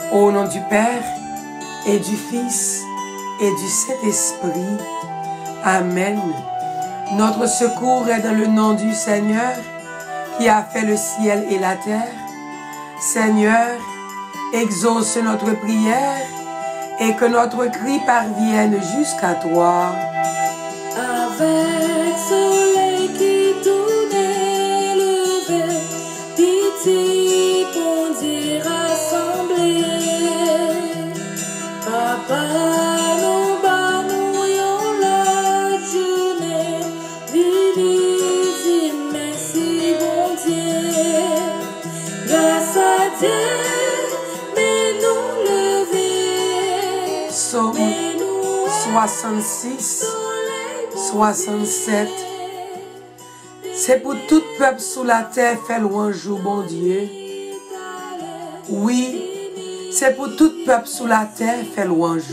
Au nom du Père, et du Fils, et du Saint-Esprit. Amen. Notre secours est dans le nom du Seigneur, qui a fait le ciel et la terre. Seigneur, exauce notre prière, et que notre cri parvienne jusqu'à toi. Avec soleil qui tournait levé, pitié pour dire rassemblé. Papa, nous bannouillons la journée, vini dit merci bon Dieu. Grâce à Dieu, mais nous lever. Psaume 66, 67. C'est pour tout peuple sous la terre fait louange au bon Dieu. Oui, c'est pour tout peuple sous la terre fait louange.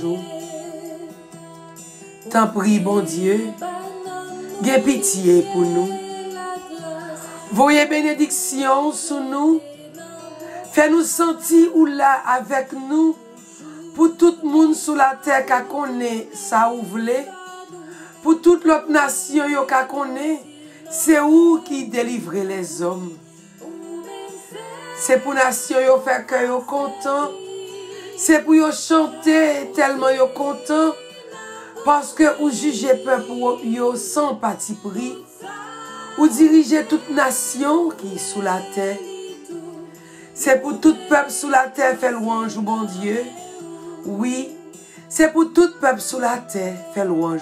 T'en prie, bon Dieu, aie pitié pour nous. Voyez bénédiction sur nous. Fais-nous sentir ou là avec nous. Pour tout le monde sous la terre qui connaît ça ou voulez. Pour toute l'autre nation qui connaît, c'est où qui délivre les hommes. C'est pour la nation qui fait que vous content. C'est pour vous chanter tellement vous content. Parce que vous jugez peuple sans parti pris. Vous dirigez toute nation qui est sous la terre. C'est pour tout peuple sous la terre fait louange au bon Dieu. Oui, c'est pour tout peuple sous la terre fait louange.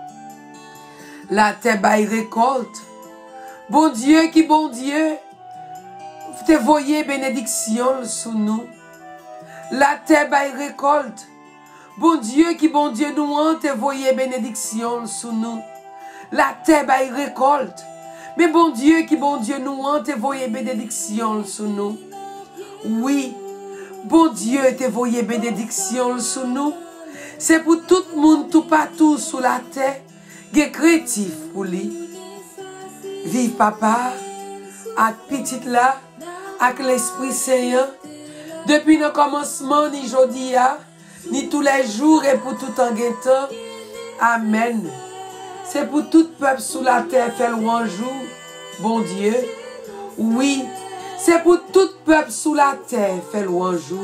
La terre baille récolte. Bon Dieu qui bon Dieu, te voyez bénédiction sous nous. La terre baille récolte. Bon Dieu qui bon Dieu nous te voyez bénédiction sous nous. La terre baille récolte. Mais bon Dieu qui bon Dieu nous te voyez bénédiction sous nous. Oui, bon Dieu te voyez bénédiction sous nous. C'est pour tout le monde, tout partout sous la terre, qui est créatif pour lui. Vive papa, avec petite là, avec l'Esprit Saint, depuis le commencement, ni aujourd'hui, ni tous les jours et pour tout en guettant. Amen. C'est pour tout peuple sous la terre fait louange, bon Dieu. Oui, c'est pour tout peuple sous la terre fait louange.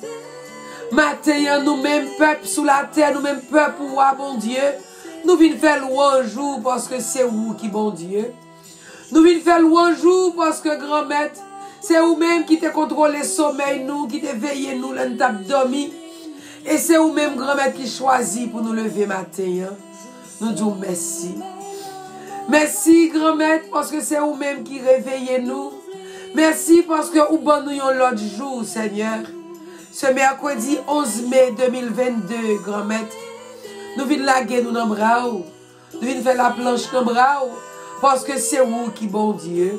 Matin, nous-mêmes, peuple sous la terre, nous-mêmes, peuple pour voir, bon Dieu, nous venons faire louange parce que c'est vous qui, bon Dieu. Nous venons faire louange parce que, grand maître, c'est vous-même qui te contrôle le sommeil, nous, qui te veille, nous, l'on t'a dormi. Et c'est vous-même, grand maître, qui choisit pour nous lever matin. Nous disons merci. Merci, grand maître, parce que c'est vous-même qui réveillez nous. Merci parce que vous nous l'autre jour, Seigneur. Ce mercredi 11 mai 2022, grand maître, nous venons laguer nous dans le bras. Nous venons faire la planche dans le bras. Parce que c'est vous qui, bon Dieu.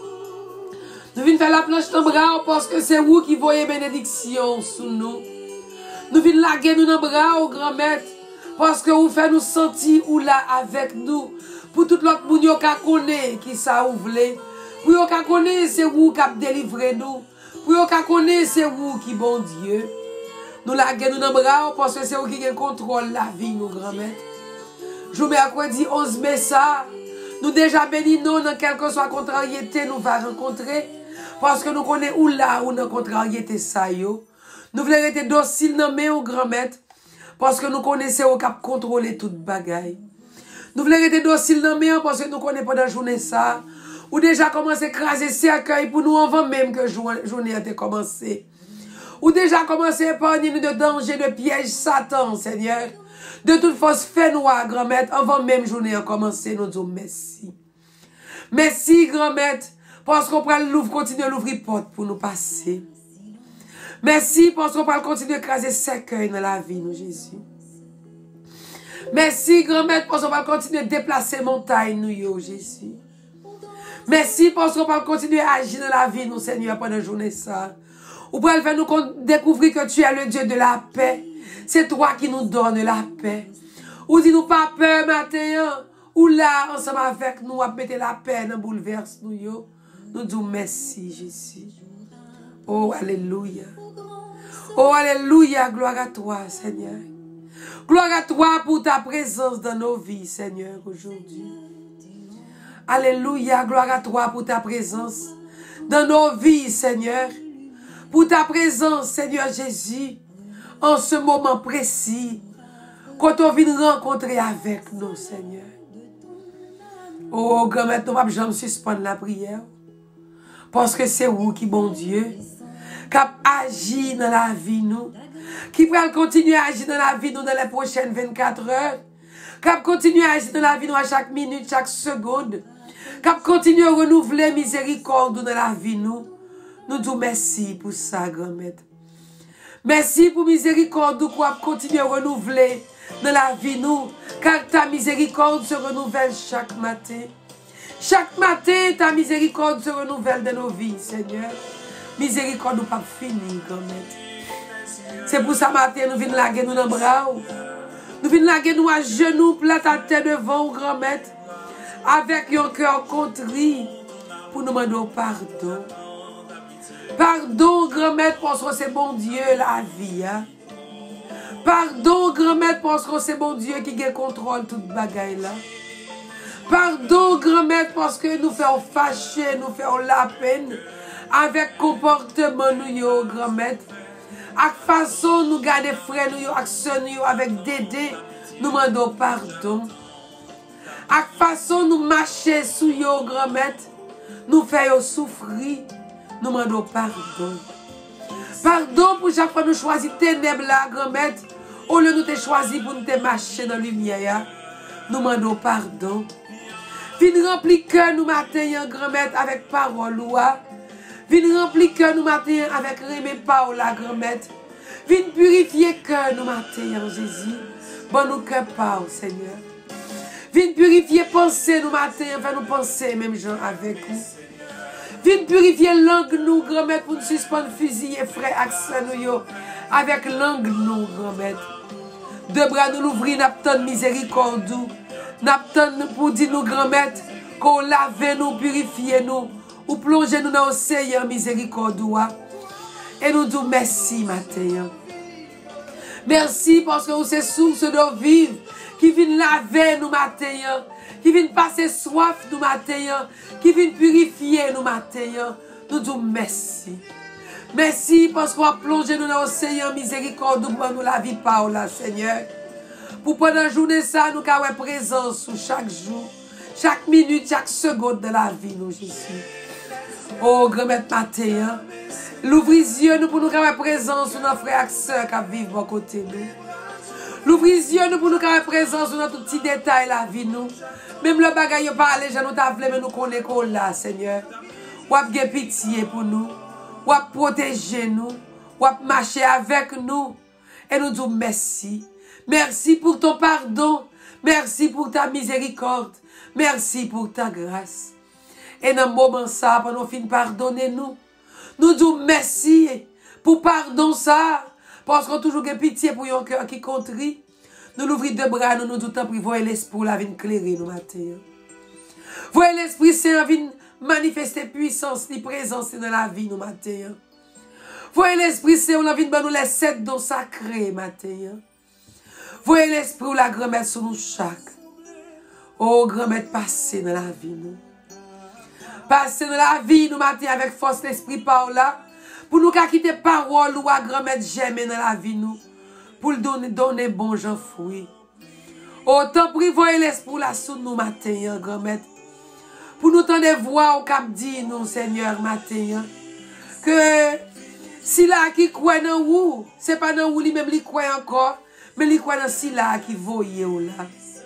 Nous venons faire la planche dans le bras parce que c'est vous qui voyez bénédiction sous nous. Nous venons laguer nous dans le bras, grand maître, parce que vous faites nous sentir ou là avec nous. Pour tout l'autre monde qui connaît qui ça vous voulez. Pour vous qui connaît, c'est vous qui avez délivré nous. Pour vous qui connaît, c'est vous qui, bon Dieu. Nous laguer nous dans le bras parce que c'est vous qui contrôle la vie, nous, grand maître. Je mercredi 11 mai ça. Nous déjà bénis nous dans quelle que soit contrariété nous va rencontrer. Parce que nous connaissons où là où dans contrariété ça yo. Nous voulons être dociles dans mes au grand maître. Parce que nous connaissons qui contrôler toute bagaille. Nous voulons être dociles dans mes parce que nous connaissons pas dans la journée ça. Ou déjà commencé à écraser cercueil pour nous avant même que la journée a commencé. Ou déjà commencé à épargner nous de danger, de piège Satan, Seigneur. De toute force, fait noir, grand maître, avant même journée a commencé, nous disons merci. Merci, grand maître, parce qu'on peut continuer à l'ouvrir porte pour nous passer. Merci, parce qu'on peut continuer à écraser cercueil dans la vie, nous, Jésus. Merci, grand maître, parce qu'on peut continuer à déplacer montagne, nous, Jésus. Merci, parce qu'on peut continuer à agir dans la vie, nous, Seigneur, pendant la journée, ça. Ou pour faire nous découvrir que tu es le Dieu de la paix. C'est toi qui nous donne la paix. Ou dis-nous pas peur matin. Ou là, ensemble avec nous, à mettre la paix dans bouleverse nous. Nous disons merci, Jésus. Oh, alléluia. Oh, alléluia, gloire à toi, Seigneur. Gloire à toi pour ta présence dans nos vies, Seigneur, aujourd'hui. Alléluia, gloire à toi pour ta présence dans nos vies, Seigneur. Pour ta présence, Seigneur Jésus, en ce moment précis, quand on vient rencontrer avec nous, Seigneur. Oh, grand-mère, nous ne pouvons jamais suspendre la prière. Parce que c'est vous qui, bon Dieu, qui agit dans la vie, nous. Qui va continuer à agir dans la vie, nous, dans les prochaines 24 heures. Qui va continuer à agir dans la vie, nous, à chaque minute, chaque seconde. Qui va continuer à renouveler miséricorde dans la vie, nous. Nous disons merci pour ça, grand-mère. Merci pour miséricorde, nous, qui va continuer à renouveler dans la vie, nous. Car ta miséricorde se renouvelle chaque matin. Chaque matin, ta miséricorde se renouvelle dans nos vies, Seigneur. Miséricorde nous pas fini, grand-mère. C'est pour ça, matin, nous venons laguer nous dans le bras. Nous venons laguer nous à genoux, plate à terre devant, grand-mère. Avec un cœur contrit pour nous demander pardon. Pardon, grand-mère, parce que c'est bon Dieu la vie. Hein? Pardon, grand-mère, parce que c'est bon Dieu qui contrôle toute bagaille là. Pardon, grand-mère, parce que nous faisons fâcher, nous faisons la peine avec comportement nous, grand-mère. Avec façon nous garder frères nous, avec soeurs nous, avec Dédé, nous demandons pardon. Avec façon nous marcher sous yo, grand-mère, nous faisons souffrir, nous demandons pardon. Pardon pour chaque fois nous choisir ténèbres là, grand-mère, au lieu de nous te choisir pour nous te marcher dans la lumière, nous demandons pardon. Viens remplir cœur nous matin, grand-mère, avec parole. Viens remplir cœur nous matin avec remé parole, grand-mère. Viens purifier cœur nous matin, Jésus. Bon nous cœur parole, Seigneur. Viens purifier pensée nous matin, fais nous penser même gens avec vous. Viens purifier langue nous, grand-mère, pour nous suspendre fusil et frère accent nous avec langue nous, grand-mère. Deux bras nous l'ouvrir, n'attendons miséricorde. N'attendons pour dire nous, grand-mère, qu'on lave nous, purifie nous, ou plonge nous dans l'océan miséricorde. Et nous disons merci, matin. Merci parce que vous êtes source de vivre, qui vient laver nous, matin, qui vient passer soif nous, matin, qui vient purifier nous, matin. Nous disons merci. Merci parce qu'on a plongé nous dans l'océan miséricorde pour nous la vie par là, Seigneur. Pour pendant la journée, ça, nous avons présence chaque jour, chaque minute, chaque seconde de la vie, nous, Jésus. Oh, grand-mère matin, l'ouvrir les yeux nous pour nous avoir présence sur nos frères et sœurs qui vivent à côté de nous. L'ouvrir les yeux nous pour nous avoir présence sur notre petit détail la vie, nous. Même le bagage n'est pas léger, nous t'avons mais nous connaissons là, Seigneur. Ou à pitié pour nous, ou à protéger nous, ou à marcher avec nous. Et nous disons merci. Merci pour ton pardon. Merci pour ta miséricorde. Merci pour ta grâce. Et dans le moment ça, pour nous finir pardonner nous. Nous disons merci pour pardon ça. Parce qu'on a toujours pitié pour un cœur qui contrit. Nous l'ouvrons deux bras, nous tout le temps voyons l'esprit la vie éclairer nous matin. Voyez l'Esprit Saint vient manifester puissance et présence dans la vie nous matin. Voyez l'Esprit Saint on a vient nous les 7 dons sacrés matin. Voyez l'Esprit ou la grand-mère sur nous chaque. Oh, grand-mère, passez dans la vie, nous. Passez dans la vie, nous, matin, avec force l'Esprit par là. Pour nous quitter parole ou à grand-mère j'aime dans la vie, nous. Pour donner bon gens fruits. Autant prie, voyez l'Esprit là sur nous, matin, grand-mère. Pour nous tendre voix au cap dit, nous, Seigneur, matin. Que si là qui croit dans vous, c'est pas dans vous, lui-même, lui croit encore. Mais il croit dans si là qui voyait là.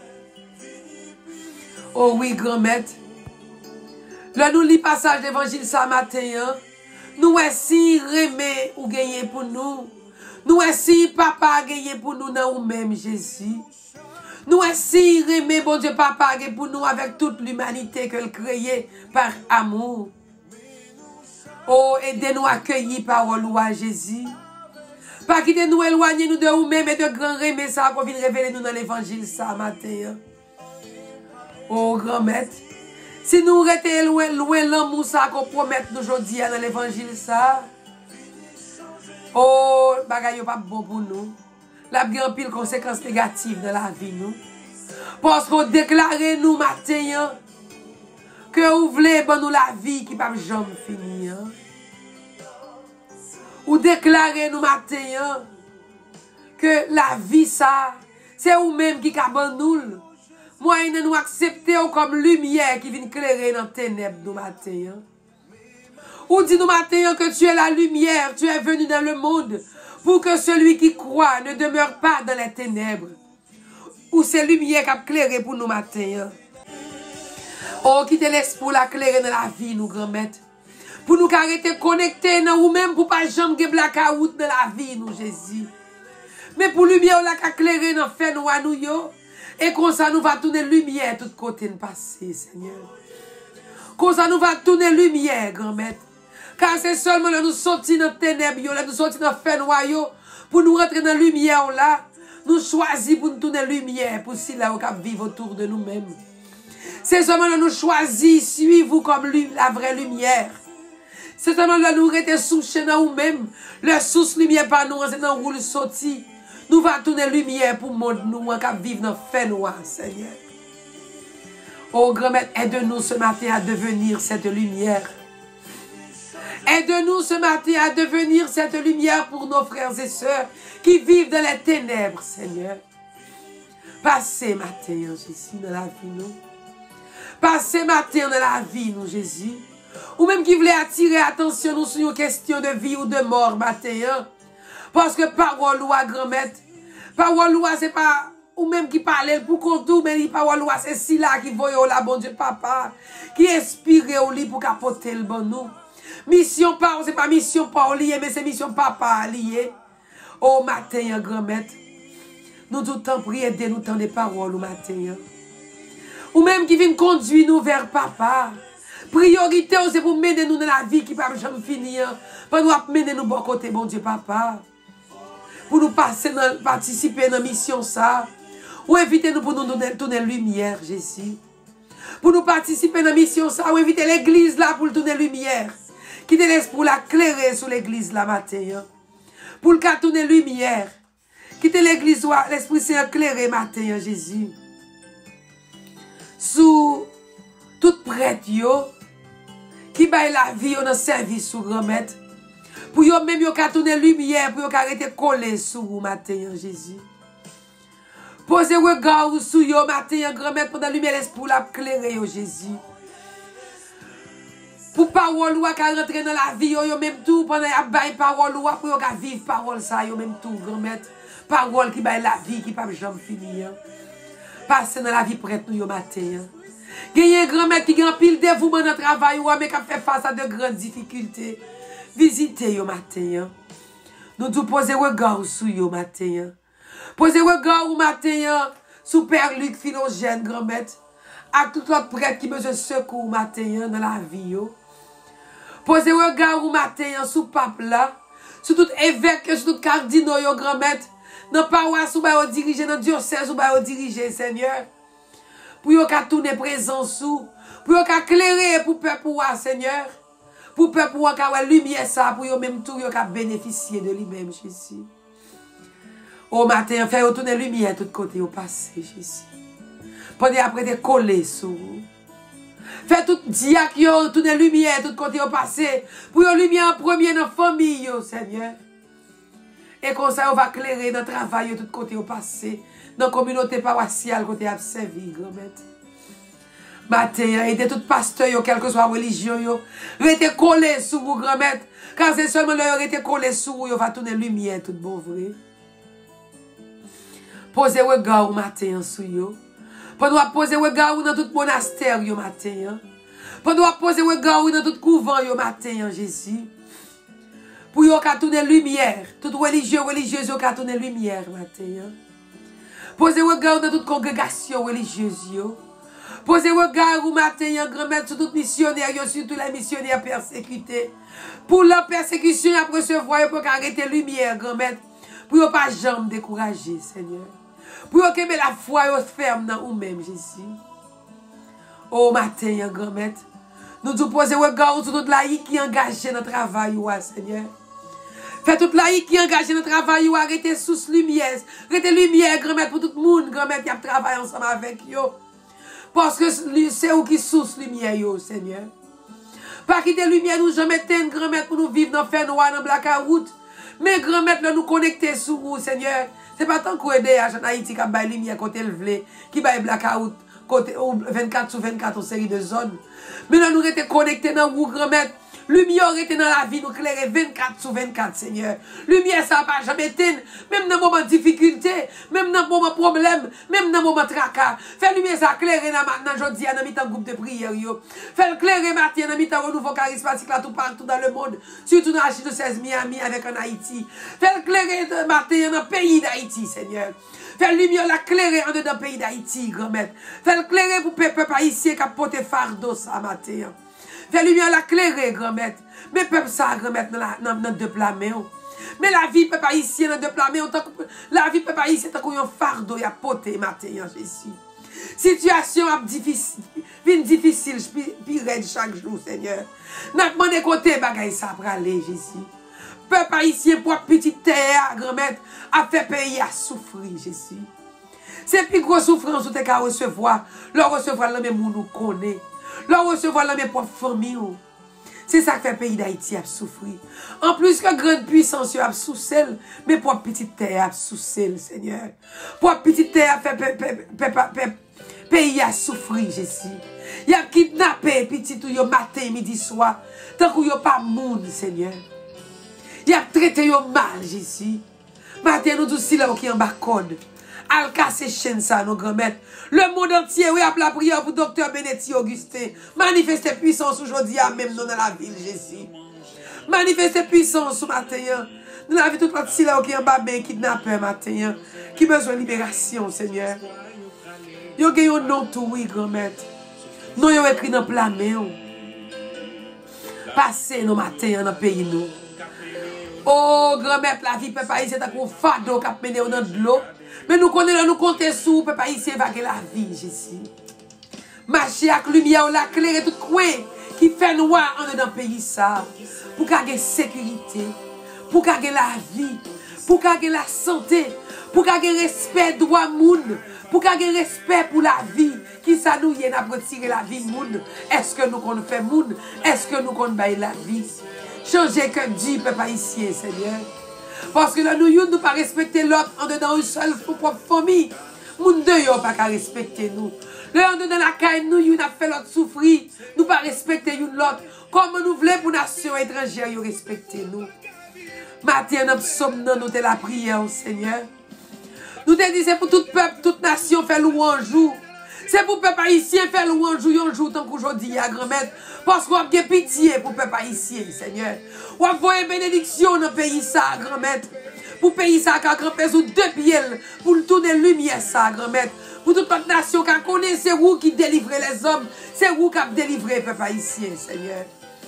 Oh oui, grand-mère. Là, nous lit passage d'évangile ça matin. Nous si remé ou gagné pour nous. Nous si papa gagné pour nous dans nous-mêmes, Jésus. Nous si remé, bon Dieu, papa gagné pour nous avec toute l'humanité qu'elle créée par amour. Oh, aidez-nous à accueillir par loi, Jésus. Pas quitter nous éloigner nous de nous-mêmes et de grand remé ça qu'on vient révéler nous dans l'évangile ça matin. Oh grand-mère, si nous restons loin l'amour ça qu'on promet nous aujourd'hui dans l'évangile ça. Oh, bagay yo pas bon pour nous. La bien pile conséquences négatives dans la vie nous. Parce qu'on déclare nous matin que vous voulez bon nous la vie qui pas jamais finir. Ou déclarer nous matin que la vie ça c'est vous même qui ka ban nous. Moi nous accepter comme lumière qui vient éclairer dans ténèbres nous matin. Ou dit nous matin que tu es la lumière, tu es venu dans le monde pour que celui qui croit ne demeure pas dans les ténèbres. Ou c'est lumière qui a éclairé pour nous matin. Oh, qui te laisse pour la clairer dans la vie, nous grand-mère. Pour nous arrêter connectés dans nous-mêmes, pour pas jamais que blackout dans la vie, nous, Jésus. Mais pour lumière, la éclairer dans fait nous à nous, yo. Et comme ça, nous va tourner lumière tout côté de passé, Seigneur. Comme ça, nous va tourner lumière, grand-mère. Car c'est seulement là nous sortir dans les ténèbres, là nous sortir dans le fait noir, pour nous rentrer dans la lumière, là. Nous choisissons pour nous tourner lumière, pour si là, on peut vivre autour de nous-mêmes. C'est seulement là nous choisissons, suivre comme la vraie lumière. C'est seulement là nous rester souchés dans nous-mêmes. Le source lumière par nous, c'est dans où nous sortir. Nous va tourner lumière pour le monde, nous, on peut vivre dans le fait noir, Seigneur. Oh, grand-mère, aide-nous ce matin à devenir cette lumière. Aide-nous ce matin à devenir cette lumière pour nos frères et sœurs qui vivent dans les ténèbres, Seigneur. Passez matin, Jésus, dans la vie, nous. Passez matin dans la vie, nous, Jésus. Ou même qui voulait attirer attention nous sur une question de vie ou de mort, matin. Parce que parole loi, grand-mère, parole loi, c'est pas ou même qui parlait pour qu'on tout, mais parole loi, c'est si là qui voyait la bon Dieu, papa, qui inspire au lit pour capoter le bon nous. Mission pas, c'est pas mission pas lié, mais c'est mission papa lié. Au matin, grand-mère, nous tout le temps prier de nous temps des paroles au matin. Ou même qui vient conduire nous vers papa. Priorité, c'est pour mener nous dans la vie qui ne peut jamais finir. Pour nous mener nous bon côté, bon Dieu, papa. Pour nous passer participer dans la mission, ça. Ou éviter nous pour nous tourner lumière, Jésus. Pour nous participer dans la mission, ça. Ou éviter l'église là pour tourner lumière. Qui te laisse pour la clairer sur l'église là, matin. Pour le cas tourner lumière. Qui te l'église, l'Esprit Saint éclairé, matin, Jésus. Sous toute prête, yo. Qui baille la vie dans le service sous grand-mère. Pour yo même yo ka tourner lumière, pour yo ka arrêter coller sous vous matin Jésus. Posez regard sous yo matin grand-mère pendant lumière l'esprit la éclairer yo Jésus. Pour parole ou ka rentrer dans la vie yo même tout pendant y baille parole ou pour yo ka vivre parole ça yo même tout grand-mère. Parole qui baille la vie qui pas jamais finir. Passer dans la vie prête nous yo matin. Gagne grand-mère qui gagne pile dévouement dans le travail ou mais qui fait face à de grandes difficultés. Visitez yo matin. Nous tout poser regard sur yo matin. Poser regard au matin sur Père Luc Philogène grand-mère. À tout autre prêtre qui besoin de secours matin dans la vie yo. Poser regard au matin sur pape là, sur tout évêque, sur tout cardinal yo grand-mère. Dans paroisse ou ba yo diriger, dans diocèse ou ba yo diriger Seigneur. Pour yo ka tourner présent sous, pour yo ka éclairer pour peuple Seigneur. Pour peuple ka lumière ça pour yo même tout yo ka bénéficier de lui-même Jésus. Au matin fait tourner lumière tout côté au passé Jésus. Pendant après de coller sur vous. Fait tout diac yo tourner lumière tout côté au passé pour yo lumière en premier dans famille yo Seigneur. Et comme ça on va éclairer dans travail tout côté au passé. Dans la communauté paroissiale, côté a servi, grand-mère. Matin, aidez tout pasteur, quelle que soit la religion, restez collé sur vous, grand-mère. Quand c'est seulement là, restez collé sur vous, va tourner lumière, tout bon vrai. Posez regard au matin sur vous. Pendant poser regard dans tout monastère, au matin. Pendant poser regard dans tout couvent, au matin, Jésus. Pour vous tourner lumière, toute religieuse, vous tourner lumière, matin. Posez regard dans toute congrégation religieuse. Posez regard au matin, grand-mère, sur tous les missionnaires, surtout les missionnaires persécutés. Pour leur persécution, après se voir, pour arrêter la lumière, grand-mère. Pour ne pas jamais décourager, Seigneur. Pour que la foi ferme dans vous-même, Jésus. Au matin, grand-mère. Nous nous posons regard sur toute laïque qui est engagée dans le travail, Seigneur. Fait toute laïque qui engage dans le travail, ou arrêtez sous lumière. Arrêtez lumière, grand-mère, pour tout le monde, grand-mère qui a travaillé ensemble avec yo. Parce que c'est où qui sous lumière, yo, Seigneur. Pas quitter lumière, nous jamais teindre, grand-mère, pour nous vivre dans le fer noir, dans le blackout. Mais grand-mère, nous connecter sur vous, Seigneur. C'est pas tant qu'on aide à Haïti qui a bail lumière côté le vle, qui bail blackout côté 24 sur 24 en série de zones. Mais là, nous étions connectés dans vous, grand-mère. Lumière était dans la vie, nous clairer 24 sur 24, Seigneur. Lumière, ça va jamais éteindre, même dans le moment de difficulté, même dans le moment de problème, même dans le moment de tracas. Fais lumière, ça clairer dans aujourd'hui, dans le groupe de prière, yo. Fais clairer matin, dans le renouveau charismatique, là, tout partout dans le monde, surtout dans la 16 Miami avec en Haïti. Fais clairer matin dans le pays d'Haïti, Seigneur. Fais lumière, la clairer en dedans le pays d'Haïti, grand-mère. Fais clairer pour le peuple haïtien qui a porté fardeau, ça, matin. Fais lumière la clairer, grand-mère. Mais peuple ça, grand-mère, dans deux plats-mains. Mais la vie, peuple haïtien, dans deux plats-mains, la vie, peuple haïtien, tant qu'on y a un fardeau, y a poté, matin, Jésus. Situation difficile, puis raide chaque jour, Seigneur. N'a demandé côté, bagay ça pour aller, Jésus. Peuple haïtien, pour petite terre, grand-mère, a fait pays à souffrir, Jésus. C'est plus grosse souffrance, où tu as recevoir, leur recevoir le même nous connaît. Là, recevoir la mes propres familles. C'est ça qui fait le pays d'Haïti a souffrir. En plus que grande puissance a sous celle, mais pour petite terre a sous celle, Seigneur. Pour petite terre a fait pays a souffrir, Jésus. Il a kidnappé petit tout matin, midi, soir. Tant qu'il n'y a pas de monde, Seigneur. Il a traité mal, Jésus. Matin, nous tous là qui en bas code. Al casser chaîne ça, nos grand-mères. Le monde entier, oui, a la prière pour docteur Benetti Augustin. Manifestez puissance aujourd'hui, même nous dans la ville, Jésus. Manifestez puissance ce matin. Nous avons toute notre là qui est en bas, ben, kidnappé matin. Qui besoin de libération, Seigneur. Yo gen yon nom tout, oui, grand-mère. Nous yon écrit dans la main. Passez nos matins dans le pays, nous. Oh, grand-mère, la vie, papa, ici, c'est un fado qui a mené dans de l'eau. Mais nous connaissons, nous comptons sur papa ici, évacuer la vie, Jésus. Marcher avec lumière, la claire et tout coin qui fait noir en dedans pays ça. Pour qu'il y ait sécurité, pour qu'il y ait la vie, pour qu'il y ait la santé, pour qu'il y ait respect droit monde, pour qu'il y ait respect pour la vie. Qui ça nous y est pour tirer la vie monde? Est-ce que nous qu'on fait monde? Est-ce que nous qu'on baille la vie? Changer que Dieu, papa ici, Seigneur. Parce que là, nous ne pas respecter l'autre en dedans une seule propre famille. Moun deux yon pas qu'à respecter nous. Là, en dedans la caille, nous yon a fait l'autre souffrir. Nous pas respecter yon l'autre. Comme nous voulons pour nation étrangère, yon respecter nous. Matin, nous sommes dans nous la prière, Seigneur. Nous te disons pour tout peuple, toute nation, faire louange. C'est pour le peuple haïtien faire louange un jour tant qu'aujourd'hui, à grand-mère. Parce qu'on a bien pitié pour le peuple haïtien, Seigneur. On a envoyé bénédiction dans le pays, ça, grand-mère. Pour le pays, ça, quand grand-père, sous deux pieds, pour tourner lumière, ça, grand-mère. Pour toute notre nation, quand on connaît, c'est vous qui délivrez les hommes. C'est vous qui avez délivré le peuple haïtien, Seigneur.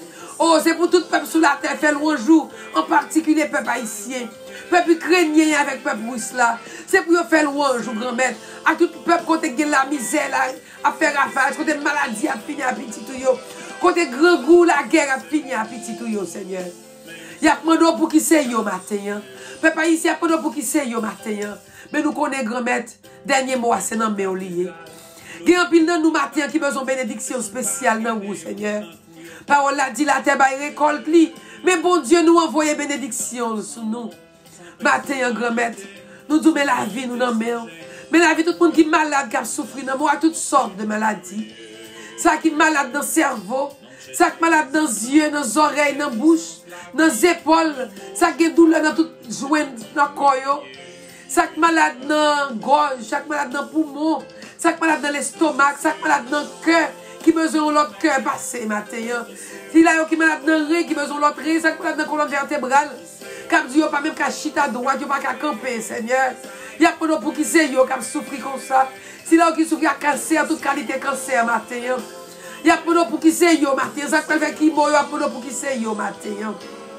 Oh, c'est pour tout le peuple sous la terre, faire louange, en particulier le peuple haïtien. Peuple ukrainien avec le peuple russe là. C'est pour faire louange, grand-mère. À tout le peuple, côté de la misère, à faire ravage, côté de maladie, à finir à petit tout yo. Côté grand goût, la guerre a fini à petit tout yo, Seigneur. Il y a demandé pour qui c'est yo matin. Peuple haïtien, il y a demandé pour qui c'est yo matin. Mais nous connaissons, grand-mère, dernier mot, c'est dans le lié. Il y a un pile dans nous matin qui besoin de bénédiction spéciale dans vous, Seigneur. Parole la dit la terre va récolte li. Mais bon Dieu nous envoie bénédiction sur nous. Matin, grand-mère, nous disons la vie, nous n'en mettons. Mais la vie, tout le monde qui est malade, qui a souffert, nous avons toutes sortes de maladies. Ça qui est malade dans le cerveau, ça qui est malade dans les yeux, dans les oreilles, dans la bouche, dans les épaules, ça qui est douleur dans tout joint, dans le corps. Ça qui est malade dans la gorge, ça qui est malade dans le poumon, ça qui est malade dans l'estomac, ça qui est malade dans le cœur, qui besoin de l'autre cœur passé matin. Si là, qui est malade dans le rein, qui besoin de l'autre rein, ça qui est malade dans la colonne vertébrale. Comme Dieu pas même qu'à chita droit, Dieu pas qu'à camper, Seigneur. Il y a pas pour qui c'est yo qui souffrir comme ça. Si là qui souffre à cancer, toute qualité cancer matin. Il y a pas pour qui c'est yo matin. Ça fait qui mort, il y a pas pour qui c'est yo matin.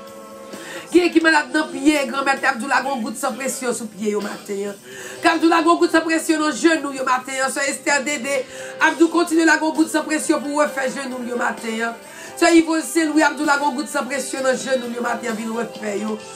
Qui est qui malade dans pied, grand-mère Abdou la goutte sans pression sous pied yo matin. Abdou la goutte sans pression dans genou yo matin. So Esther Dédé, Abdou continue la goutte sans pression pour refaire genou yo matin. So Yves Saint-Louis Abdou la goutte sans pression dans genou yo matin vinn refaire yo.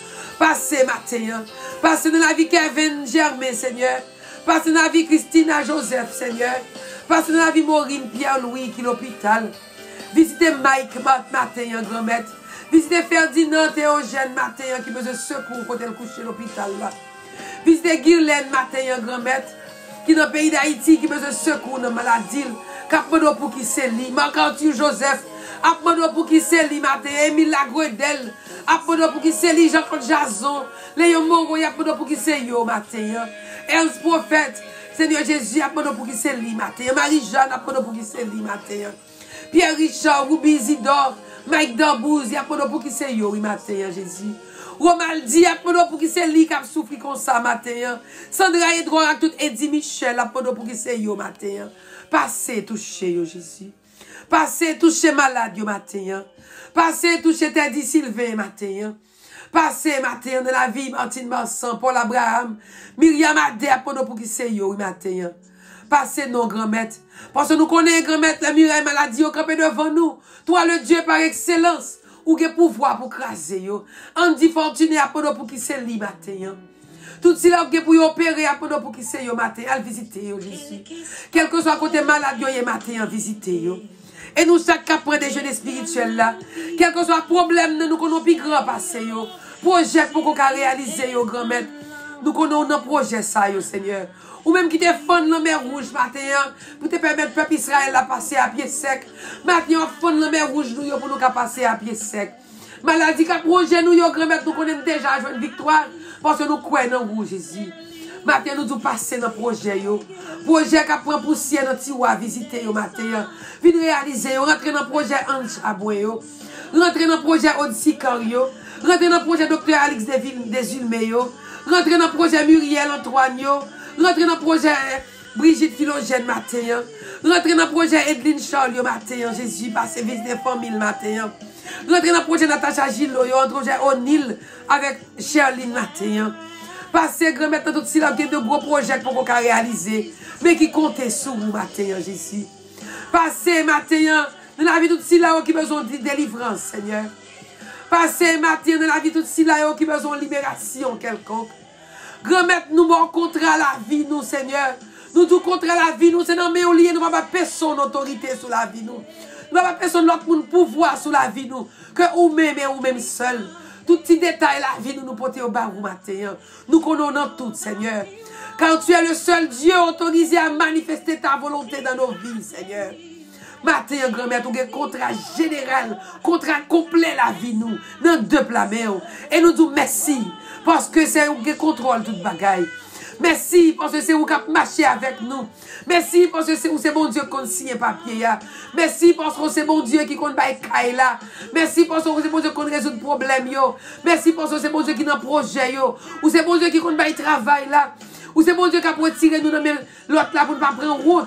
Passez matin. Passez dans la vie Kevin Germain, Seigneur. Passez dans la vie Christina Joseph, Seigneur. Passez dans la vie Maureen Pierre-Louis qui est l'hôpital. Visitez Mike matin, grand maître. Visitez Ferdinand Théogène matin qui besoin de secours quand elle couche à l'hôpital là. Visitez Guylaine matin, grand maître qui dans le pays d'Haïti qui besoin de secours dans la maladie. Capado pour qui c'est lui. Marc-Antoine Joseph. Apmano pour qui c'est lui matin. Émile Lagredel. Apmano pour qui c'est lui. Jean-Claude Jason. Léon Moreau. Apmano pour qui c'est yo matin. Ernst Prophète. Seigneur Jésus. Apmano pour qui c'est lui matin. Marie-Jeanne. Apmano pour qui c'est lui matin. Pierre Richard. Ruby Isidore. Mike Dambouze. Apmano pour qui c'est yo matin Jésus. Romaldi, apmano pour qui c'est lui qui a souffert comme ça matin. Sandra Edron avec tout Eddie Michel. Apmano pour qui c'est yo matin. Passez toucher yo Jésus. Passez toucher malade yo matin. Passez toucher Teddy Sylvain matin. Passez matin dans la vie Martine Marsan, Paul Abraham, Myriam Adé apmano pour qui c'est yo matin. Passez nos grand maître. Parce que nous connaissons grand maître la Myriam maladie au campé devant nous. Toi le Dieu par excellence. Ou que pouvoir pour craser yo. Andy Fortuné apmano pour qui c'est li matin. Tout si là pour opérer apmano pour qui c'est yo matin, al visiter yo Jésus. Quel que soit côté malade yo matin visiter yo. Et nous chaque cas prend des jeunes spirituels là. Quel que soit problème nous connaissons plus grand passé yo. Projet pour qu'on réaliser yo grand maître. Nous connaissons un projet ça yo Seigneur. Ou même qui te fond la mer rouge matin pour te permettre peuple Israël à passer à pied sec. Maintenant fond la mer rouge nous pour nous passer à pied sec. Maladie qui projet nous yo grand maître nous connaissons déjà jouer une victoire parce que nous croyons en vous Jésus. Maintenant nous devons passer dans le projet yo. Projet qui prend poussière dans tiroir visiter yo matin. Venir réaliser yo, rentrer dans le projet Ange Aboué yo. Rentrer dans le projet Odisikan yo. Rentrer dans le projet Dr Alex Desulmé yo. Rentrer dans le projet Muriel Antoine yo. Rentrer dans le projet Brigitte Philogène matin. Rentrer dans le projet Edline Charles yo matin. Jésus passe visiter famille matin. Rentrer dans le projet Natacha Gillo yo. Rentrer dans le projet O'Neill avec Sherline matin. Passez grand maître tout cela de gros projets pour qu'on réaliser. Mais qui comptent sur vous matin Jésus. Passez matin dans la vie tout cela qui besoin de délivrance Seigneur. Passez matin dans la vie tout cela qui besoin de libération quelconque. Grand maître, nous sommes contre la vie, nous, Seigneur. Nous sommes contre la vie, nous, c'est dans mes liens, nous n'avons pas personne autorité sur la vie, nous. Nous n'avons pas personne d'autre pouvoir sur la vie, nous. Que vous-même et vous-même seul. Tout petit détail, la vie, nous portons au barreau matin. Nous connaissons tout, Seigneur. Car tu es le seul Dieu autorisé à manifester ta volonté dans nos vies, Seigneur. Matin, grand maître, nous avons un contrat général, contrat complet la vie, nous, dans deux plats. Et nous disons merci. Parce que c'est vous qui contrôle toute bagaille. Merci parce que c'est vous qui marchez avec nous. Merci parce que c'est bon Dieu qui signe papier. Merci parce que c'est bon Dieu qui compte bailler là. Merci parce que c'est bon Dieu qui résout le problème. Merci parce que c'est bon Dieu qui dans projet. Ou c'est bon Dieu qui compte bailler travail là. Ou c'est bon Dieu qui a retiré nous dans l'autre là pour ne pas prendre route.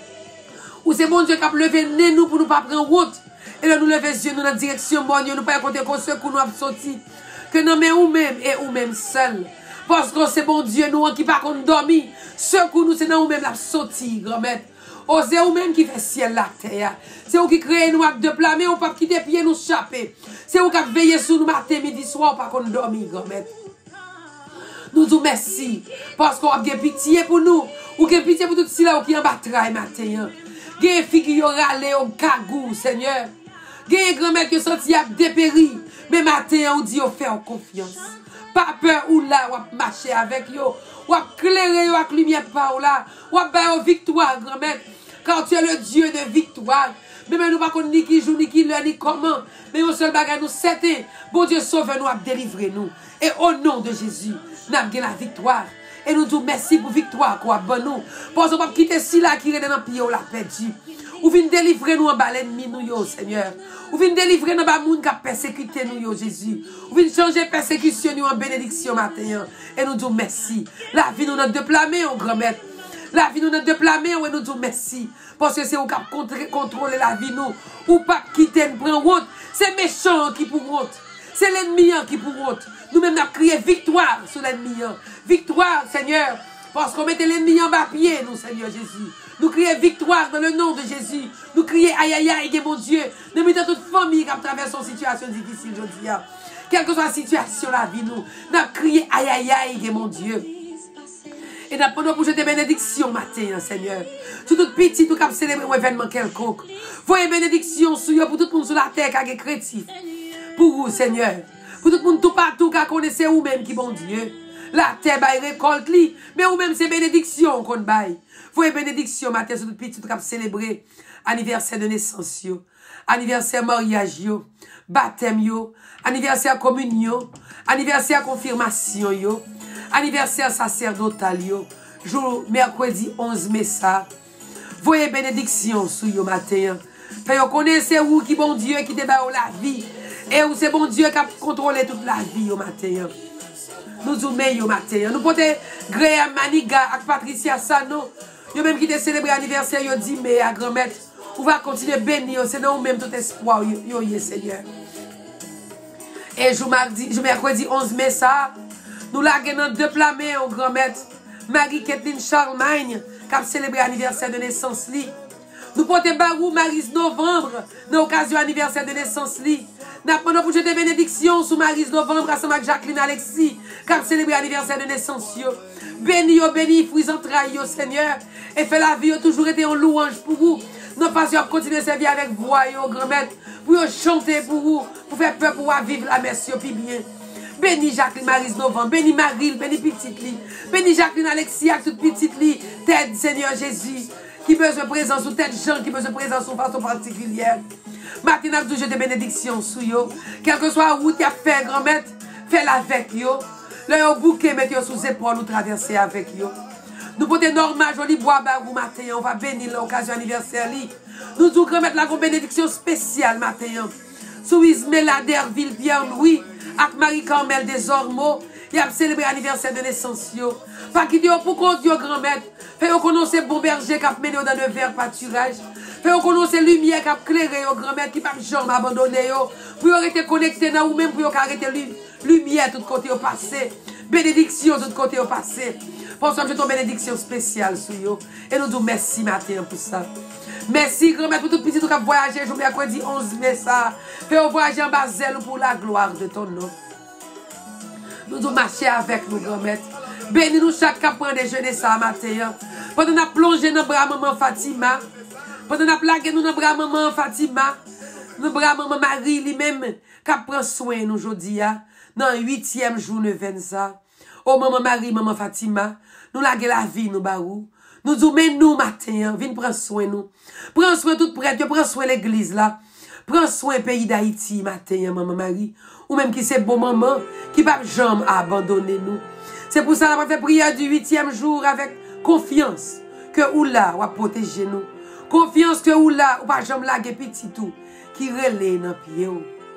Ou c'est bon Dieu qui a levé nous pour ne pas prendre route. Et là nous lever les yeux nous dans la direction bon Dieu. Nous pas compter qu'on secoue nous a sorti. Que non mais ou même et ou même seul. Parce que c'est bon Dieu nous qui pas qu'on dormi. Secoue nous c'est dans ou même la sortie grand maître. Oh c'est ou même qui fait ciel la terre. C'est vous qui crée nous avec deux plats mais on pas quitter pied nous chapper. C'est vous qui veiller sur nous matin midi soir pas qu'on dormi grand maître. Nous vous merci parce qu'on a pitié pour nous. Ou que pitié pour tout cela qui en bataille matin. Gè figure râler au cagou Seigneur. Gè grand maître qui sorti a dépéri. Mais matin, on dit, on fait confiance. Pas peur ou là, on marcher avec yo. On clairer avec lumière par là. On faire victoire, grand-mère. Car tu es le Dieu de victoire. Mais nous pas connaître ni qui joue, ni qui l'heure, ni comment. Mais au seul bagage nous c'était. Bon Dieu sauve nous, délivrer nous. Et au nom de Jésus, nous avons la victoire. Et nous disons merci pour victoire qu'on a bon nous. Parce qu'on ne peut pas quitter si là qui est dans le pied, on l'a perdu. Ou vient délivrer nous en bas l'ennemi nous yo Seigneur. Ou vient délivrer nous en moun qui a persécuté nous yo Jésus. Ou vient changer persécution nous en bénédiction matin. Et nous disons merci. La vie nous notre déplacé au grand maître. La vie nous notre déplacé et nous disons merci. Parce que c'est vous qui contrôler la vie nous. Ou pas quitter nous prendre route. C'est méchant qui pour route. C'est l'ennemi qui pour route. Nous-mêmes nous avons crié victoire sur l'ennemi. Victoire Seigneur. Parce qu'on mettait l'ennemi en bas pied nous Seigneur Jésus. Nous crions victoire dans le nom de Jésus. Nous crions aïe aïe aïe, mon Dieu. Nous mettons toute famille qui traverse une situation difficile, je dis. Quelle que soit la situation, la vie, nous crié aïe aïe aïe, mon Dieu. Et nous prenons pour jeter bénédiction matin, Seigneur. Tout petit, tout cap célébrer un événement quelconque. Voyez bénédiction pour tout le monde sur la terre qui est chrétien. Pour vous, Seigneur. Pour tout le monde, tout partout, qui connaissez vous-même qui bon Dieu. La terre, bah, récolte, mais vous-même, c'est bénédiction qu'on baille. Voyez bénédiction matin sur tout petit, tout cap célébrer anniversaire de naissance, yo. Anniversaire mariage, yo. Baptême, yo. Anniversaire communion. Anniversaire confirmation, yo. Anniversaire sacerdotal, yo. Jour mercredi 11 mai, ça. Voyez bénédiction sur yo matin. Fait vous connaissez où qui bon Dieu qui te bat la vie. Et où c'est bon Dieu qui a contrôlé toute la vie au matin. Nous zoomons yo matin. Nous portons Graham Maniga avec Patricia Sano. Yo même qui te célébrer anniversaire yo 10 mai à grand-mère. On va continuer à bénir. C'est nous même tout espoir yo Seigneur. Et je mercredi 11 mai ça. Nous laguons deux plamés au grand-mère. Marie-Kathleen Charlemagne qui a célébré l'anniversaire de naissance li. Nous portons Barou Maris Novembre dans l'occasion de l'anniversaire de naissance li. Nous prenons pour jeter bénédiction sous Maris Novembre ensemble avec Jacqueline Alexis qui a célébré l'anniversaire de naissance yo. Béni, fruits entrailles, Seigneur. Et fait la vie, toujours été en louange pour vous. Nous passions continuer à servir avec voix, grand-mère, pour chanter pour vous, pour faire peur, pour vivre la merci, puis bien. Béni Jacqueline Maris Novembre, béni Marie, béni Petite Lit, béni Jacqueline Alexis, toute Petite Lit, tête Seigneur Jésus, qui besoin de présence, ou tête Jean, qui besoin de présence de façon particulière. Maintenant, toujours des bénédictions sur yo. Quel que soit où tu as fait, grand-mère, fais-la avec yo. Là, au bouquet, mettez sous épaule, nous traverser avec yo. Nous portons normal, joli bois, barou matin, on va bénir l'occasion anniversaire. Nous devons remettre la bénédiction spéciale matin. Sous Ismela Derville, Pierre-Louis, avec Marie-Carmel des Ormeaux, il a célébré l'anniversaire de naissance. Pas qui dit pour qu'on Dieu grand-mère, fait qu'on connaisse bon berger qui a mené dans le vert pâturage. Fait qu'on connaisse lumière qui a éclairé au grand-mère qui n'a jamais abandonné. Pour arrêter connecté dans ou même pour arrêter lumière tout côté au passé. Bénédiction tout côté au passé. Pour ça, je ton bénédiction spéciale sur vous. Et nous disons merci matin pour ça. Merci grand-mère pour tout petit qui a voyagé. Je mercredi 11 mai ça. Fait au voyage en Basel pour la gloire de ton nom. Nous devons marcher avec nous grand-mère. Bénis-nous chaque cap prend déjeuner ça matin. Pendant qu'on a plongé dans le bras maman Fatima. Pendant qu'on a plaqué nous dans le bras maman Fatima. Dans le bras maman Marie lui-même. Qui prend soin nous aujourd'hui. Dans le 8e jour de ça. Oh maman Marie, maman Fatima. Nous laguons la vie nous barou. Nous disons mais nous matin. Viens prendre soin nous. Prends soin tout près. Prends soin l'église là. Prends soin pays d'Haïti matin maman Marie. Ou même qui c'est bon maman. Qui va jamais abandonner nous. C'est pour ça qu'on va faire prière du 8e jour avec confiance que ou là va protéger nous. Confiance que ou là ou pas jamais laguer petit tout qui relève dans pied.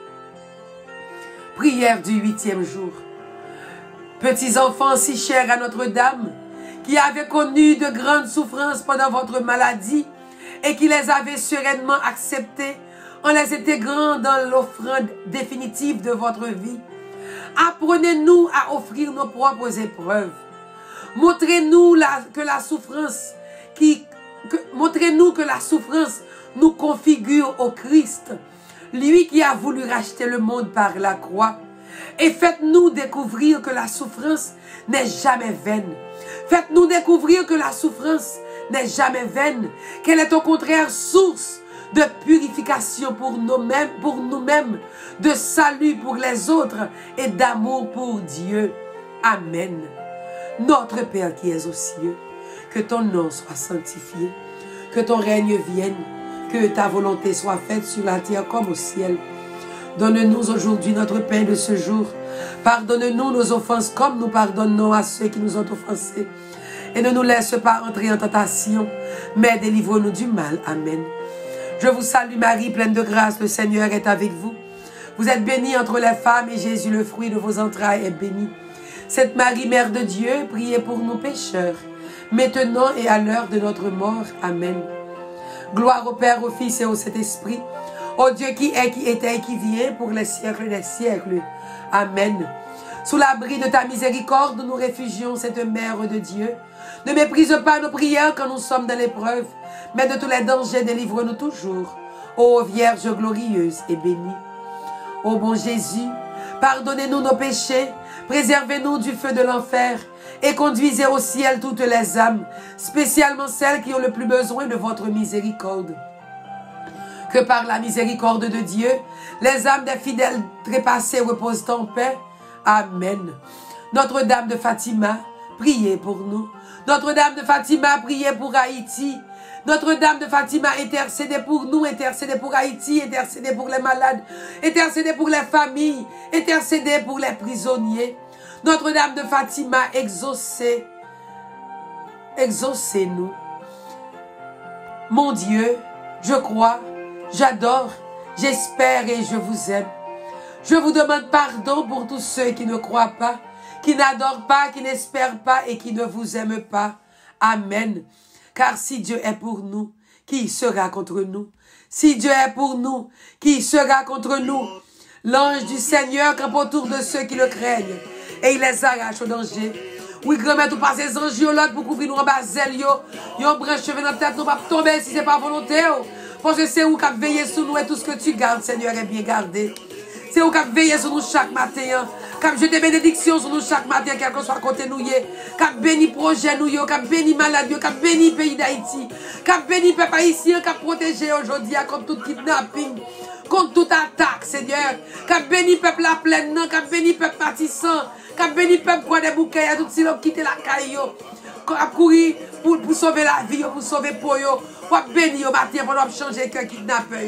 Prière du 8e jour. Petits enfants si chers à Notre-Dame, qui avaient connu de grandes souffrances pendant votre maladie et qui les avaient sereinement acceptées en les intégrant dans l'offrande définitive de votre vie. Apprenez-nous à offrir nos propres épreuves. Montrez-nous que la souffrance nous configure au Christ, lui qui a voulu racheter le monde par la croix. Et faites-nous découvrir que la souffrance n'est jamais vaine. Faites-nous découvrir que la souffrance n'est jamais vaine, qu'elle est au contraire source de purification pour nous-mêmes, de salut pour les autres et d'amour pour Dieu. Amen. Notre Père qui es aux cieux, que ton nom soit sanctifié, que ton règne vienne, que ta volonté soit faite sur la terre comme au ciel. Donne-nous aujourd'hui notre pain de ce jour. Pardonne-nous nos offenses comme nous pardonnons à ceux qui nous ont offensés. Et ne nous laisse pas entrer en tentation, mais délivre-nous du mal. Amen. Je vous salue Marie, pleine de grâce, le Seigneur est avec vous. Vous êtes bénie entre les femmes et Jésus, le fruit de vos entrailles, est béni. Sainte Marie, Mère de Dieu, priez pour nous pécheurs, maintenant et à l'heure de notre mort. Amen. Gloire au Père, au Fils et au Saint-Esprit, au Dieu qui est, qui était et qui vient pour les siècles des siècles. Amen. Sous l'abri de ta miséricorde, nous nous réfugions, cette Mère de Dieu. Ne méprise pas nos prières quand nous sommes dans l'épreuve, mais de tous les dangers, délivre-nous toujours. Ô Vierge glorieuse et bénie. Ô bon Jésus, Pardonnez-nous nos péchés, préservez-nous du feu de l'enfer et conduisez au ciel toutes les âmes, spécialement celles qui ont le plus besoin de votre miséricorde. Que par la miséricorde de Dieu, les âmes des fidèles trépassés reposent en paix. Amen. Notre-Dame de Fatima, priez pour nous. Notre-Dame de Fatima, priez pour Haïti. Notre-Dame de Fatima, intercédez pour nous, intercédez pour Haïti, intercédez pour les malades, intercédez pour les familles, intercédez pour les prisonniers. Notre-Dame de Fatima, exaucez-nous. Mon Dieu, je crois, j'adore, j'espère et je vous aime. Je vous demande pardon pour tous ceux qui ne croient pas, qui n'adorent pas, qui n'espèrent pas et qui ne vous aiment pas. Amen. Car si Dieu est pour nous, qui sera contre nous? Si Dieu est pour nous, qui sera contre nous? L'ange du Seigneur campe autour de ceux qui le craignent et il les arrache au danger. Oui, grand-mère, tout par ces anges, l'autre pour couvrir nous en bas, yon branche cheveux dans la tête, nous pas tomber si c'est pas volonté. Parce que c'est où qui a veillé sur nous et tout ce que tu gardes, Seigneur, est bien gardé. C'est où qui a veillé sur nous chaque matin. Comme je des bénédictions sur nous chaque matin, quel que soit côté nous, qui a béni projet nous, qui a béni malade, qui a béni pays d'Haïti, qui a béni peuple haïtien, qui a protégé aujourd'hui contre tout kidnapping, contre toute attaque, Seigneur, qui a béni peuple la plaine, qui a béni peuple pâtissant, qui a béni peuple quoi des bouquets, à tout ce qui a quitté la caille, qui a couru pour sauver la vie, pour sauver pour eux, pour bénir au matin, pour changer que kidnappé.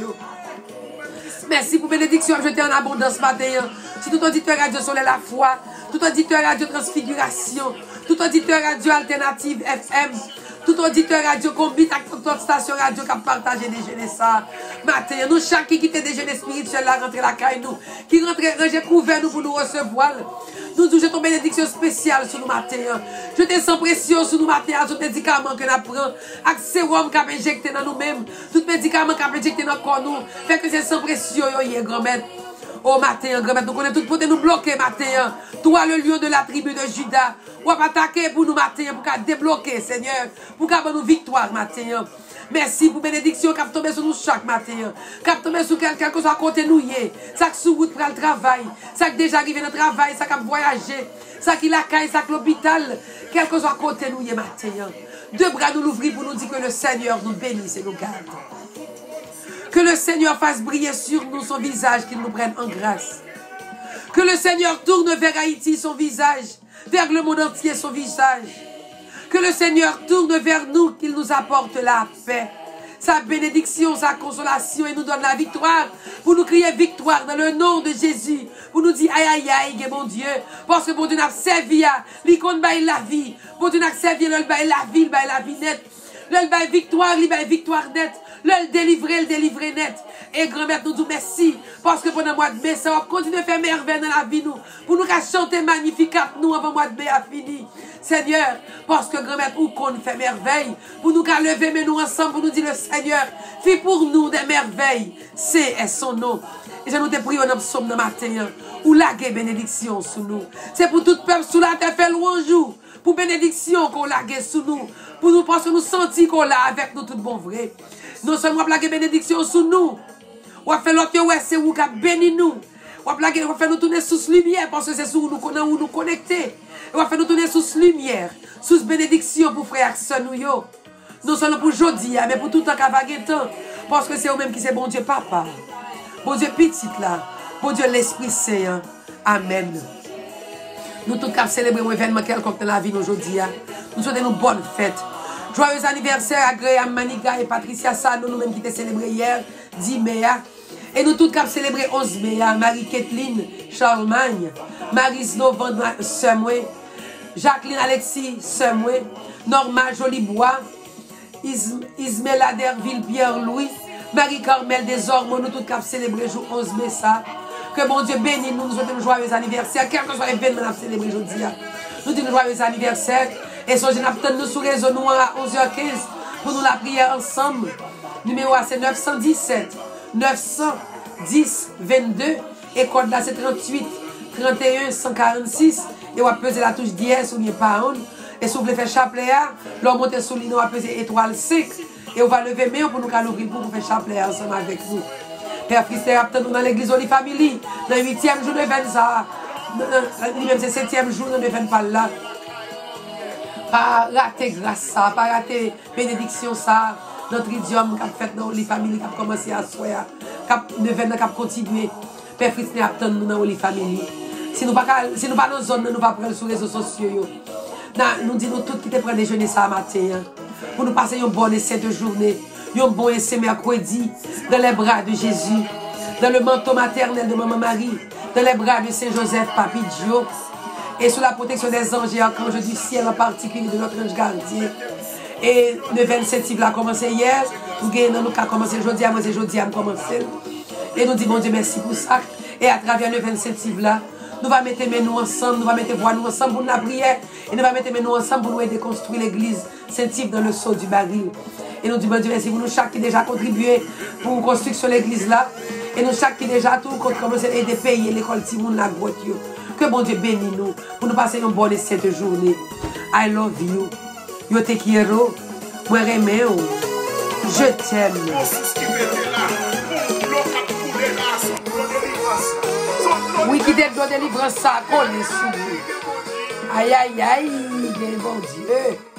Merci pour bénédiction, je t'ai en abondance matin. Si tout auditeur radio Soleil la foi, tout auditeur radio Transfiguration, tout auditeur radio Alternative FM, tout auditeur radio Combit avec toute autre station radio qui a partagé déjeuner ça. Matin, nous chaque qui quitte déjeuner spirituel là, rentre la caille nous, qui rentre ranger couvert nous pour nous recevoir. Nous disons ton bénédiction spéciale sur nous matin. Je te sens pression sur nous matin, à tout médicament que nous prenons, avec sérum qui a injecté dans nous-mêmes, tout médicament qui a injecté dans corps nous, fait que c'est sans pression, grand-mère. Oh matin, grand-mère, nous connaissons tout pour nous bloquer matin. Toi, le lion de la tribu de Judas, ou à attaquer pour nous matin, pour qu'à débloquer, Seigneur, pour qu'à nous victoire matin. Merci pour bénédiction qui a tombé sur nous chaque matin. Qui a tombé sur quelqu'un qui soit à côté de nous. Ça qui sous route pour le travail. Ça qui déjà arrivé dans le travail. Ça qui a voyagé. Ça qui la caille. Ça qui l'hôpital. Quel que soit à côté de nous matin. Deux bras nous l'ouvrir pour nous dire que le Seigneur nous bénisse et nous garde. Que le Seigneur fasse briller sur nous son visage, qu'il nous prenne en grâce. Que le Seigneur tourne vers Haïti son visage, vers le monde entier son visage. Que le Seigneur tourne vers nous, qu'il nous apporte la paix, sa bénédiction, sa consolation et nous donne la victoire. Pour nous crier victoire dans le nom de Jésus. Pour nous dire aïe aïe aïe, mon Dieu. Parce que bon Dieu n'a servi à l'icône bail la vie. Bon Dieu n'a servi à bail la vie, bail la vie nette. Le bail victoire, le bail victoire nette. Le délivrer net. Et grand-mère, nous disons merci. Parce que pendant le mois de mai, ça va continuer à faire merveille dans la vie, nous. Pour nous chanter magnificat, nous, avant le mois de mai a fini. Seigneur, parce que grand-mère, où qu'on fait merveille. Pour nous lever, mais nous ensemble, pour nous dire le Seigneur, fais pour nous des merveilles. C'est son nom. Et je nous te prie en psaume de matin. Ou la bénédiction sous nous. C'est pour tout peuple sous la terre, fait louange. Pour bénédiction qu'on la sous nous. Pour nous, parce que nous sentir qu'on l'a avec nous tout bon vrai. Non seulement plaquer bénédiction sous nous. On va faire l'autre, ouais, c'est où qui a béni nous. On va faire nous tourner sous lumière parce que c'est sous nous connecter. On va faire nous tourner sous lumière, sous bénédiction pour frère et nous. Non seulement pour aujourd'hui, mais pour tout le temps qu'à vaguer temps. Parce que c'est eux-mêmes qui c'est bon Dieu papa. Bon Dieu petit là. Bon Dieu l'Esprit Saint. Amen. Nous tous qui célébrer un événement quelconque dans la vie aujourd'hui. Nous souhaitons une bonne fête. Joyeux anniversaire à Graham Maniga et Patricia Sano, nous-mêmes qui t'ai célébré hier, 10 mai. Et nous tous qui avons célébré 11 mai. Marie-Kathleen Charlemagne, Marise Novembre Semoué, Jacqueline Alexis Semoué, Norma Jolibois, Ismela Derville Pierre-Louis, Marie-Carmel Desormeaux, nous tous qui avons célébré le 11 mai ça. Que mon Dieu bénisse nous, nous souhaitons un joyeux anniversaire. Quel que soit l'événement que nous avons célébré aujourd'hui. Nous disons joyeux anniversaire. Et ce jeune apte nous sur réseau nous à 11h15 pour nous la prière ensemble. Numéro c'est 917 910 22 et code là c'est 38 31 146 et on va peser la touche 10 ou bien pound et si vous voulez faire chapelet l'on monte sur l'île on va peser étoile 5 et on va lever main pour nous l'ouvrir pour faire chapelet ensemble avec vous. Père Christ, nous dans l'église Holy Family, dans le 8e jour de ça. Lui-même, c'est 7e jour de pas là. Pas rater grâce ça, pas rater bénédiction ça. Notre idiome qui a fait dans Holy Family, qui a commencé à soir, qui a continué. Père Christ, nous dans Holy Family. Si nous pas dans la zone, nous pas prendre sur les réseaux sociaux. Nous disons tous qui te prennent déjeuner ça matin. Pour nous passer une bonne et sainte journée. Un bon et saint mercredi. Dans les bras de Jésus. Dans le manteau maternel de Maman Marie. Dans les bras de Saint Joseph, Papi Dio. Et sous la protection des anges et archanges du ciel, en particulier de notre ange gardien. Et le 27 a commencé hier. Nous avons commencé aujourd'hui, moi c'est aujourd'hui à commencer. Et nous disons, mon Dieu, merci pour ça. Et à travers le 27 là, nous allons mettre nous ensemble, nous allons mettre voix nous ensemble pour la prière. Et nous allons mettre nous ensemble pour nous aider à construire l'église Saint-Yves dans le saut du baril. Et nous disons, bon Dieu, merci pour nous chaque qui déjà contribué pour la construction de l'église là. Et nous chaque qui déjà tout commencé à aider à payer l'école Timoun la grotte. Que bon Dieu bénisse nous pour nous passer une bonne et sainte journée. I love you. Yo te quiero. Moi remets. Je t'aime. Oui, qui t'aide de délivrance ça, qu'on est sous. Aïe, aïe, aïe, bon Dieu.